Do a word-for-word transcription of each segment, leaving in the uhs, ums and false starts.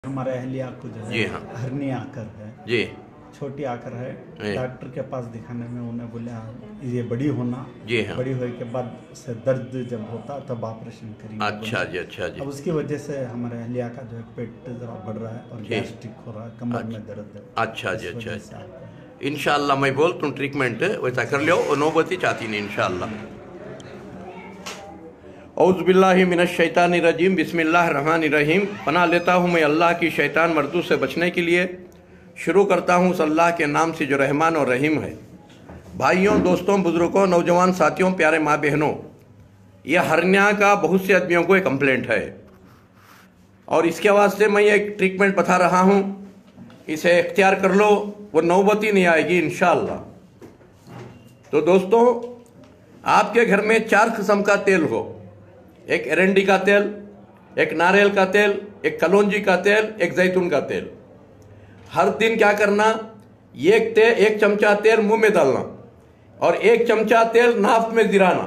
हमारे अहलिया को जो है जी हाँ हरनी आकर है जी छोटी आकर है जी। डॉक्टर के पास दिखाने में उन्हें बोले ये बड़ी होना जी हाँ। बड़ी होने के बाद से दर्द जब होता तब ऑपरेशन करेंगे। अच्छा जी अच्छा जी। अब उसकी वजह से हमारे अहलिया का जो है पेट जरा बढ़ रहा है और गैस्ट्रिक हो रहा है, कमर में दर्द है। अच्छा जी अच्छा अच्छा। इंशाअल्लाह मैं बोल तुम ट्रीटमेंट वैसा कर लो और नौबती चाहती नहीं इंशाअल्लाह। औज़ुबिल्लाहि मिनश्शैतानिर्रजीम बिस्मिल्लाहिर्रहमानिर्रहीम। पनाह लेता हूँ मैं अल्लाह की शैतान मर्दू से बचने के लिए। शुरू करता हूँ उस अल्लाह के नाम से जो रहमान और रहीम है। भाइयों, दोस्तों, बुज़ुर्गों, नौजवान साथियों, प्यारे माँ बहनों, यह हर्निया का बहुत से आदमियों को एक कंप्लेंट है और इसके वास्ते मैं एक ट्रीटमेंट बता रहा हूँ। इसे इख्तियार कर लो, वो नौबती नहीं आएगी इंशाअल्लाह। तो दोस्तों, आपके घर में चार किस्म का तेल हो, एक एरंडी का तेल, एक नारियल का तेल, एक कलौंजी का तेल, एक जैतून का तेल। हर दिन क्या करना, एक तेल एक चमचा तेल मुंह में डालना और एक चमचा तेल नाक में गिराना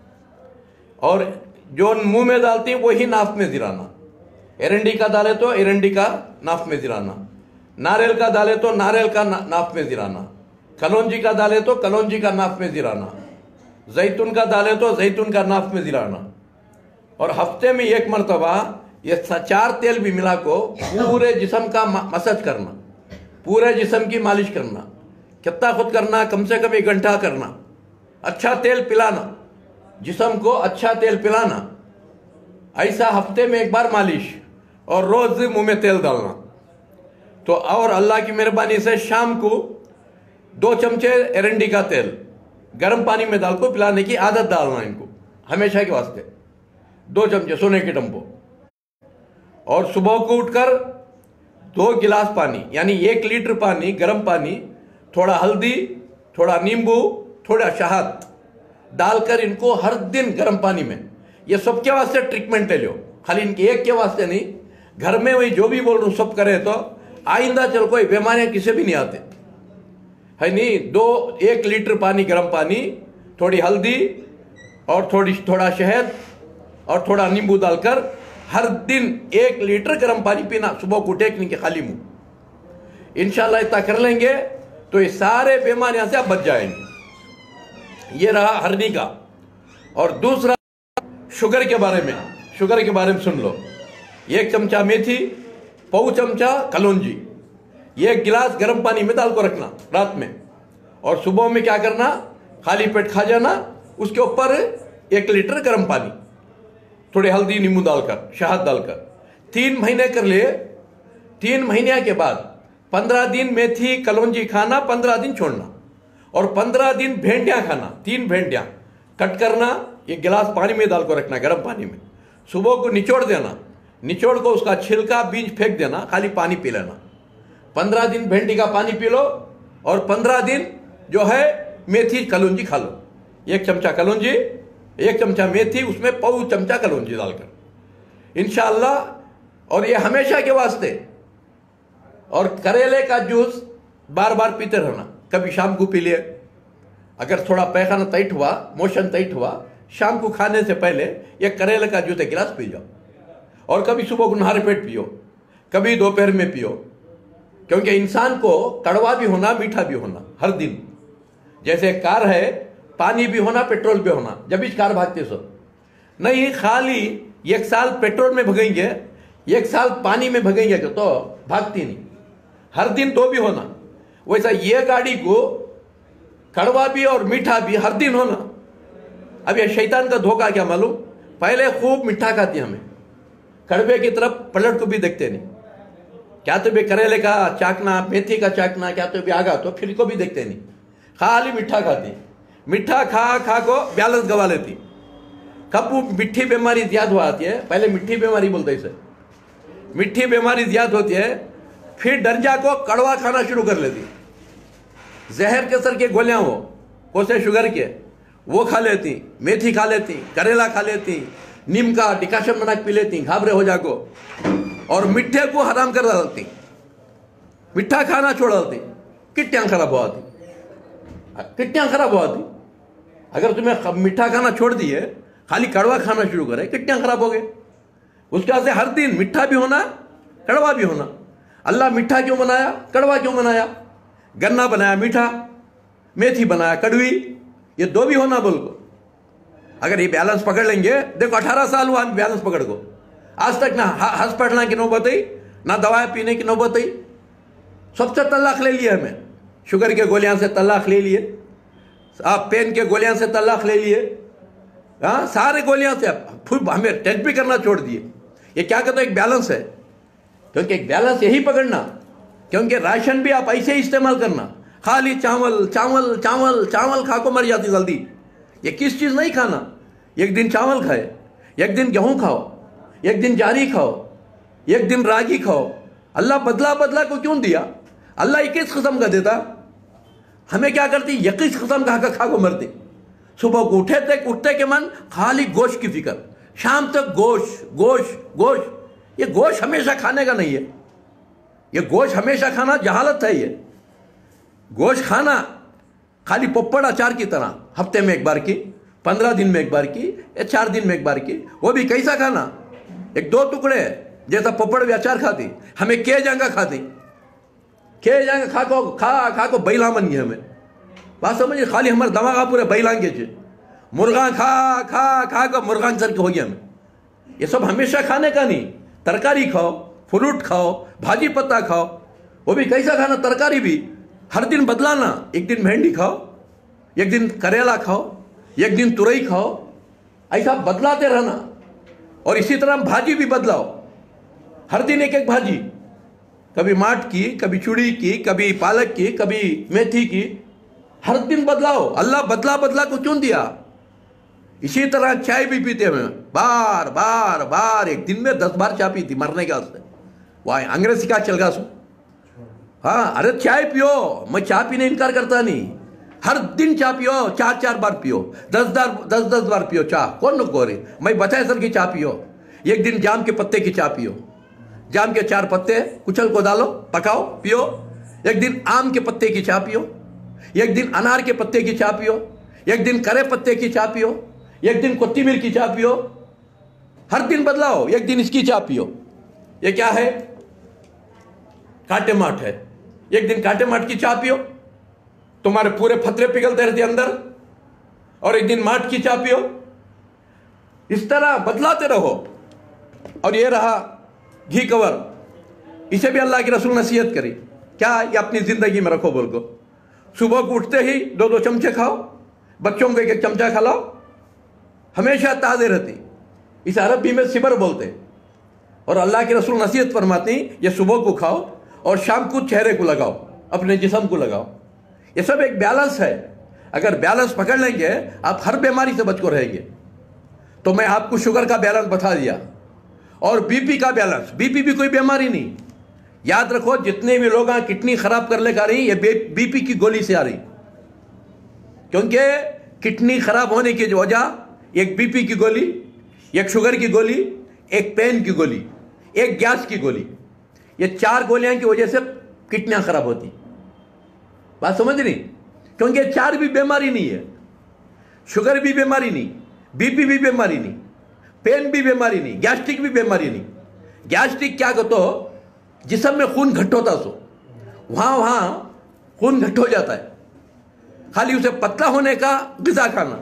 और जो मुंह में डालती हैं वही नाक में गिराना। एरंडी का डाले तो एरंडी का नाक में गिराना, नारियल का डाले तो नारियल का नाक में गिराना, कलौंजी का डाले तो कलौंजी का नाक में गिराना, जैतून का डाले तो जैतून का नाक में गिराना। और हफ्ते में एक मरतबा ये चार तेल भी मिला को पूरे जिस्म का मसाज करना, पूरे जिस्म की मालिश करना। कितना खुद करना, कम से कम एक घंटा करना। अच्छा तेल पिलाना, जिस्म को अच्छा तेल पिलाना, ऐसा हफ्ते में एक बार मालिश और रोज मुंह में तेल डालना। तो और अल्लाह की मेहरबानी से शाम को दो चमचे एरंडी का तेल गर्म पानी में डाल को पिलाने की आदत डालना इनको हमेशा के वास्ते, दो चमचे सोने के टम्पो। और सुबह को उठकर दो गिलास पानी यानी एक लीटर पानी, गर्म पानी, थोड़ा हल्दी, थोड़ा नींबू, थोड़ा शहद डालकर इनको हर दिन गर्म पानी में, ये सबके वास्ते ट्रीटमेंट ले लो, खाली इनके एक के वास्ते नहीं। घर में वही जो भी बोल रहा हूँ सब करे तो आइंदा चल कोई बीमारियां किसी भी नहीं आते है नहीं। दो एक लीटर पानी, गर्म पानी, थोड़ी हल्दी और थोड़ी थोड़ा शहद और थोड़ा नींबू डालकर हर दिन एक लीटर गर्म पानी पीना, सुबह को टेकने के खाली मुंह। इंशाल्लाह इतना कर लेंगे तो ये सारे बीमारियां से आप बच जाएंगे। ये रहा हरनी का। और दूसरा शुगर के बारे में, शुगर के बारे में सुन लो। एक चमचा मेथी, पौ चमचा कलौंजी, ये एक गिलास गर्म पानी में डाल को रखना रात में और सुबह में क्या करना, खाली पेट खा जाना। उसके ऊपर एक लीटर गर्म पानी, थोड़ी हल्दी, नींबू डालकर, शहद डालकर तीन महीने कर लिए। तीन महीने के बाद पंद्रह दिन मेथी कलौंजी खाना, पंद्रह दिन छोड़ना और पंद्रह दिन भेंडियां खाना। तीन भेंडियां कट करना, एक गिलास पानी में डाल को रखना गर्म पानी में। सुबह को निचोड़ देना, निचोड़ को उसका छिलका बीज फेंक देना, खाली पानी पी लेना। पंद्रह दिन भेंडी का पानी पी लो और पंद्रह दिन जो है मेथी कलौंजी खा लो। एक चमचा कलौंजी, एक चमचा मेथी, उसमें पौ चमचा कलौंजी डालकर इंशाअल्लाह। और ये हमेशा के वास्ते। और करेले का जूस बार बार पीते रहना, कभी शाम को पी लिए। अगर थोड़ा पैखाना टाइट हुआ, मोशन टाइट हुआ, शाम को खाने से पहले एक करेले का जूस एक गिलास पी जाओ। और कभी सुबह को नहारे पेट पियो, कभी दोपहर में पियो। क्योंकि इंसान को कड़वा भी होना, मीठा भी होना हर दिन। जैसे कार है, पानी भी होना, पेट्रोल भी होना, जब इस कार भागते सो नहीं। खाली एक साल पेट्रोल में भगेंगे, एक साल पानी में भगेंगे तो भागती नहीं। हर दिन दो भी होना। वैसा ये गाड़ी को कड़वा भी और मीठा भी हर दिन होना। अब ये शैतान का धोखा क्या मालूम, पहले खूब मीठा खाती हमें, कड़वे की तरफ पलट को भी देखते नहीं। क्या तो भी करेले का चाकना, मेथी का चाकना, क्या तो भी आगा तो फिर को भी देखते नहीं, खाली मीठा खाती। मीठा खा खा को बैलेंस गवा लेती। कब वो मिट्टी बीमारी ज्यादा हुआ आती है, पहले मिट्टी बीमारी बोलते इसे, मिट्टी बीमारी ज्यादा होती है, फिर डंजा को कड़वा खाना शुरू कर लेती। जहर केसर के गोलियां हो, कोसे शुगर के, वो खा लेती, मेथी खा लेती, करेला खा लेती, नीम का डिकाशन बना के पी लेती, घाबरे हो जाको। और मिठ्ठे को हराम कर डालती, मिठा खाना छोड़ डालती, किट्टियां खराब हुआ थी, किट्टियां खराब हुआ थी। अगर तुम्हें मीठा खाना छोड़ दिए, खाली कड़वा खाना शुरू करे, किट्टियां खराब हो गए। उसके बाद से हर दिन मीठा भी होना कड़वा भी होना। अल्लाह मीठा क्यों बनाया, कड़वा क्यों बनाया? गन्ना बनाया मीठा, मेथी बनाया कड़वी, ये दो भी होना बोल को। अगर ये बैलेंस पकड़ लेंगे, देखो अठारह साल हुआ बैलेंस पकड़ को, आज तक ना हॉस्पिटल की नौबत आई, ना दवाएं पीने की नौबत आई। सबसे तलाक ले लिया हमें, शुगर के गोलियां से तलाक ले लिए, आप पेन के गोलियां से तलाक ले लिए, हाँ सारे गोलियां से फिर हमें टेस्ट भी करना छोड़ दिए। ये क्या कहते हैं, एक बैलेंस है। क्योंकि एक बैलेंस यही पकड़ना, क्योंकि राशन भी आप ऐसे ही इस्तेमाल करना, खाली चावल चावल चावल चावल खा को मर जाती जल्दी। ये किस चीज़ नहीं खाना, एक दिन चावल खाए, एक दिन गेहूं खाओ, एक दिन जारी खाओ, एक दिन रागी खाओ। अल्लाह बदला बदला को क्यों दिया? अल्लाह इक्कीस किस्म का देता, हमें क्या करती, इक्कीस किस्म का खा को मरती। सुबह को उठे तक उठते के मन खाली गोश्त की फिक्र, शाम तक गोश्त गोश्त गोश्त। ये गोश्त हमेशा खाने का नहीं है, ये गोश्त हमेशा खाना जहालत है। ये गोश्त खाना खाली पप्पड़ अचार की तरह, हफ्ते में एक बार की, पंद्रह दिन में एक बार की, या चार दिन में एक बार की, वो भी कैसा खाना, एक दो टुकड़े जैसा पप्पड़ भी अचार खाती, हमें के जाएंगा खाती, के जाएंगे खा को खा खा को बैला बन गए हमें। बात समझिए, खाली हमारे दिमाग पूरे बैलांगे चे, मुर्गा खा खा खा को मुर्गा सर के हो गया हमें। ये सब हमेशा खाने का नहीं, तरकारी खाओ, फ्रूट खाओ, भाजी पत्ता खाओ, वो भी कैसा खाना, तरकारी भी हर दिन बदलाना। एक दिन भिंडी खाओ, एक दिन करेला खाओ, एक दिन तुरई खाओ, ऐसा बदलाते रहना। और इसी तरह भाजी भी बदलाओ, हर दिन एक एक भाजी, कभी माट की, कभी चुड़ी की, कभी पालक की, कभी मेथी की, हर दिन बदलाओ। अल्लाह बदला बदला को क्यों दिया? इसी तरह चाय भी पीते हैं, बार बार बार, एक दिन में दस बार चाय पीती मरने के वास्ते। वाह अंग्रेजी का चल गा सो, हाँ अरे चाय पियो, मैं चाय पीने इनकार करता नहीं, हर दिन चाय पियो, चार चार बार पियो, दस बार दस दस बार पियो चाय, कौन नो को रही, मैं बताए सर की चाय पियो। एक दिन जाम के पत्ते की चाय पियो, जाम के चार पत्ते कुचल को डालो, पकाओ, पियो। एक दिन आम के पत्ते की चाय पियो, एक दिन अनार के पत्ते की चाय पियो, एक दिन करे पत्ते की चाय पियो, एक दिन कोत्तीमीर की चाय पियो, हर दिन बदलाओ। एक दिन इसकी चाय पियो, ये क्या है, काटे माट है, एक दिन काटे माट की चाय पियो, तुम्हारे पूरे फतरे पिघलते रहते अंदर, और एक दिन माट की चाय पियो। इस तरह बदलाते रहो। और ये रहा घी कवर, इसे भी अल्लाह की रसूल नसीहत करी, क्या ये अपनी जिंदगी में रखो बोल को। सुबह को उठते ही दो दो चमचे खाओ, बच्चों को एक एक चमचा खिलाओ, हमेशा ताज़े रहती। इस अरबी में सिबर बोलते। और अल्लाह के रसूल नसीहत फरमाती, ये सुबह को खाओ और शाम को चेहरे को लगाओ, अपने जिस्म को लगाओ। ये सब एक बैलेंस है। अगर बैलेंस पकड़ लेंगे, आप हर बीमारी से बच को रहेंगे। तो मैं आपको शुगर का बैलेंस बता दिया, और बीपी का बैलेंस। बीपी भी कोई बीमारी नहीं, याद रखो, जितने भी लोग किडनी खराब कर ले आ रही, ये बीपी की गोली से आ रही। क्योंकि किडनी खराब होने की वजह, एक बीपी की गोली, एक शुगर की गोली, एक पेन की गोली, एक गैस की गोली, ये चार गोलियां की वजह से किडनियां खराब होती। बात समझ नहीं? क्योंकि चार भी बीमारी नहीं है, शुगर भी बीमारी नहीं, बीपी भी बीमारी नहीं, पेन भी बीमारी नहीं, गैस्ट्रिक भी बीमारी नहीं। गैस्ट्रिक क्या कहते हो, जिस्म में खून घट होता, सो वहां वहां खून घट हो जाता है, खाली उसे पतला होने का ग़िज़ा खाना।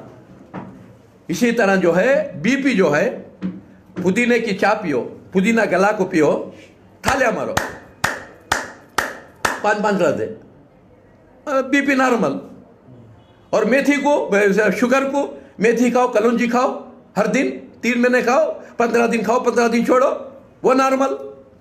इसी तरह जो है बीपी जो है, पुदीने की चाय पियो, पुदीना गला को पियो, थालियां मारो, पाँच पाँच रहते, बीपी नॉर्मल। और मेथी को, शुगर को मेथी खाओ, कलौंजी खाओ, हर दिन तीन महीने खाओ, पंद्रह दिन खाओ, पंद्रह दिन छोड़ो, वो नॉर्मल।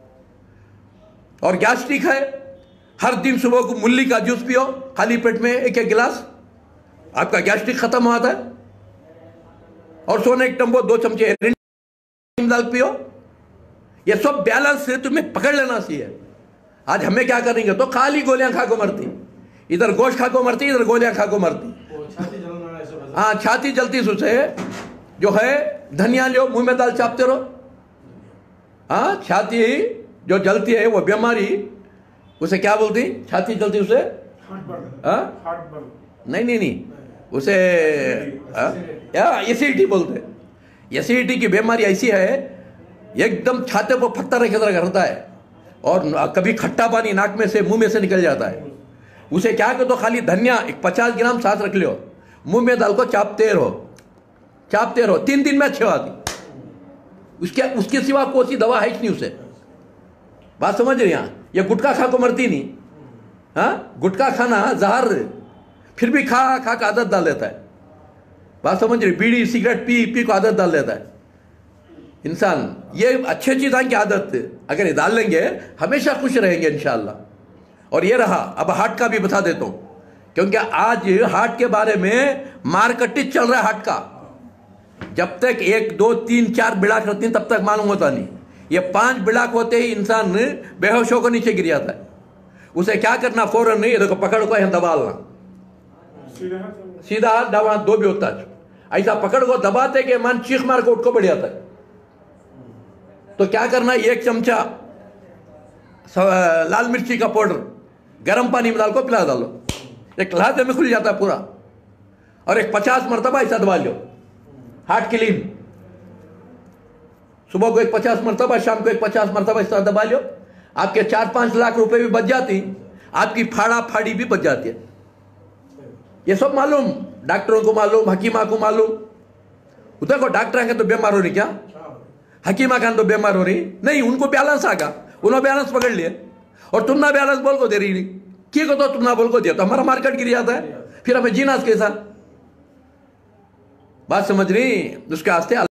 और गैस्ट्रिक है, हर दिन सुबह को मूली का जूस पियो, खाली पेट में एक एक गिलास, आपका गैस्ट्रिक खत्म हो जाता है। और सोने एक टम्बो दो चमचे दाल पियो। ये सब बैलेंस से तुम्हें पकड़ लेना चाहिए। आज हमें क्या करेंगे, तो खाली गोलियां खा को मरती, इधर गोश्त खा को मरती, इधर गोलियां खा को मरती। हाँ छाती जलती सुसे जो है, धनिया लो मुंह में दाल चापते रहो। हाँ छाती जो जलती है वो बीमारी, उसे क्या बोलती, छाती जलती उसे, हाँ नहीं नहीं नहीं उसे एसिडिटी बोलते। एसिडिटी की बीमारी ऐसी है, एकदम छाते पर पत्थर की तरह करता है, और कभी खट्टा पानी नाक में से मुंह में से निकल जाता है, उसे क्या कर दो, खाली धनिया एक पचास ग्राम साथ रख लो, मुंह में डाल को चापते रहो चापते रहो, तीन दिन में अच्छे आती। उसके उसके सिवा कोई सी दवा है ही नहीं उसे। बात समझ रहे हैं? ये गुटखा खा को मरती नहीं। हाँ, गुटखा खाना जहर, फिर भी खा खा का आदत डाल देता है। बात समझ रही? बीड़ी सिगरेट पी पी को आदत डाल देता है इंसान। ये अच्छी चीज़ की आदत अगर ये डाल लेंगे हमेशा खुश रहेंगे इंशाअल्लाह। और ये रहा, अब हार्ट का भी बता देता हूँ, क्योंकि आज हार्ट के बारे में मार्केटिंग चल रहा है हार्ट का। जब तक एक दो तीन चार बिड़ाक रहती हैं तब तक मालूम होता नहीं। ये पांच बिड़ाक होते ही इंसान बेहोश होकर नीचे गिर जाता है। उसे क्या करना, फौरन नहीं, देखो पकड़ को यहाँ दबालना, सीधा हाथ दबा, दो भी होता है ऐसा पकड़ को दबाते कि मन चीख मार को उठ को बढ़ जाता है। तो क्या करना, एक चमचा लाल मिर्ची का पाउडर गर्म पानी में डाल को पिला डालो, एक लहाते में खुल जाता है पूरा। और एक पचास मरतबा ऐसा दबा लो, हार्ट क्लीन। सुबह को एक पचास मरतबा, शाम को एक पचास मरतबा ऐसा दबा लो, आपके चार पांच लाख रुपए भी बच जाती, आपकी फाड़ा फाड़ी भी बच जाती है। ये सब मालूम, डॉक्टरों को मालूम, हकीमा को मालूम। देखो डॉक्टर के तो बीमार हो रही, क्या हकीमा खान तो बीमार हो रही नहीं, उनको बैलेंस आगा, उन्होंने बैलेंस पकड़ लिया। और तुम ना बैलेंस बोल को दे रही, की को तो तुम ना बोल को दिया तो हमारा मार्केट गिर जाता है, फिर हमें जीना कैसा। बात समझ रही? उसके आस्ते